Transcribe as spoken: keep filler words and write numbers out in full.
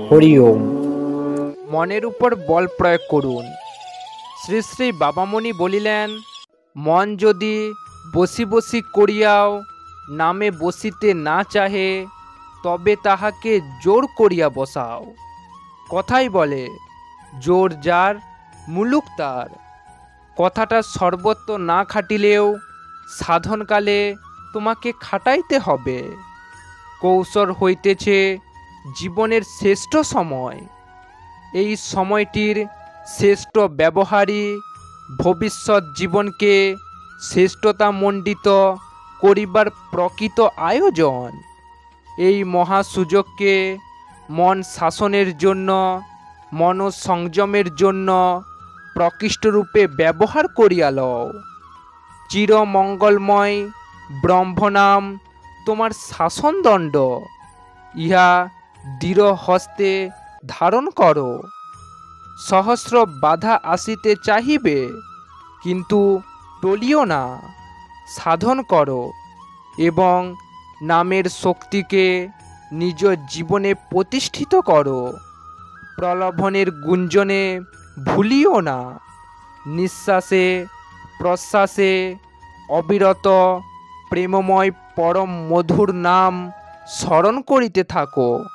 হরি ওম। মনের উপর বল প্রয়োগ করুন। শ্রী শ্রী বাবামণি বলিলেন, মন যদি বসি বসি করিয়াও নামে বসিতে না চাহে, তবে তাহাকে জোর করিয়া বসাও। কথাই বলে, জোর যার মুলুক তার। কথাটা সর্বত্র না খাটিলেও সাধনকালে তোমাকে খাটাইতে হবে। কৌশল হইতেছে জীবনের শ্রেষ্ঠ সময়। এই সময়টির শ্রেষ্ঠ ব্যবহারই ভবিষ্যৎ জীবনকে শ্রেষ্ঠতামণ্ডিত করিবার প্রকৃত আয়োজন। এই মহা সুযোগকে মন শাসনের জন্য, মনঃসংযমের জন্য প্রকৃষ্টরূপে ব্যবহার করিয়া লও। চিরমঙ্গলময় ব্রহ্মনাম তোমার শাসনদণ্ড, ইহা দৃঢ় হস্তে ধারণ করো। সহস্র বাধা আসিতে চাহিবে, কিন্তু টলিও না। সাধন করো এবং নামের শক্তিকে নিজ জীবনে প্রতিষ্ঠিত করো। প্রলোভনের গুঞ্জনে ভুলিও না। নিঃশ্বাসে প্রশ্বাসে অবিরত প্রেমময় পরম মধুর নাম স্মরণ করিতে থাকো।